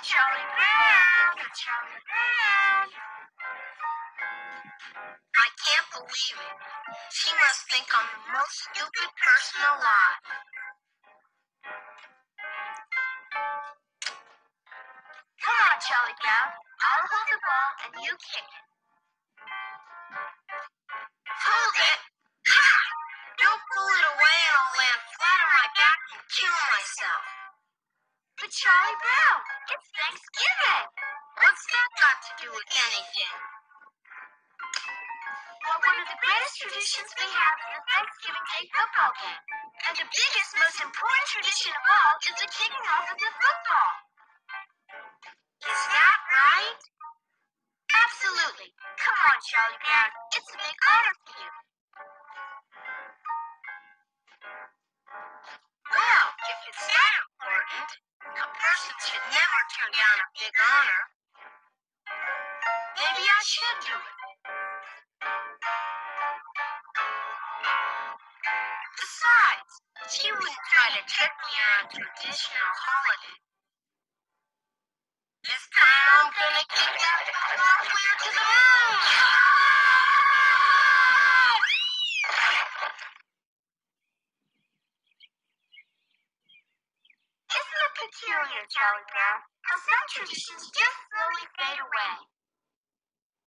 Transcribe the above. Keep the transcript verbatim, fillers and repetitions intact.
Charlie Brown, Charlie Brown. I can't believe it. She must think I'm the most stupid person alive. Come on, Charlie Brown. I'll hold the ball and you kick it. Hold it? Ha! Don't pull it away and I'll land flat on my back and kill myself. But Charlie Brown, it's Thanksgiving. What's that got to do with anything? Well, one of the greatest traditions we have is the Thanksgiving Day football game. And the biggest, most important tradition of all is the kicking off of the football. Is that right? Absolutely. Come on, Charlie Brown. It's a big honor for you. Well, if it's that important, a person should never turn down a big honor. Maybe I should do it. Besides, she wouldn't try to trick me on a traditional holiday. This time I'm gonna kick that football clear to the moon! Isn't it peculiar, Charlie Brown, how some traditions just slowly fade away?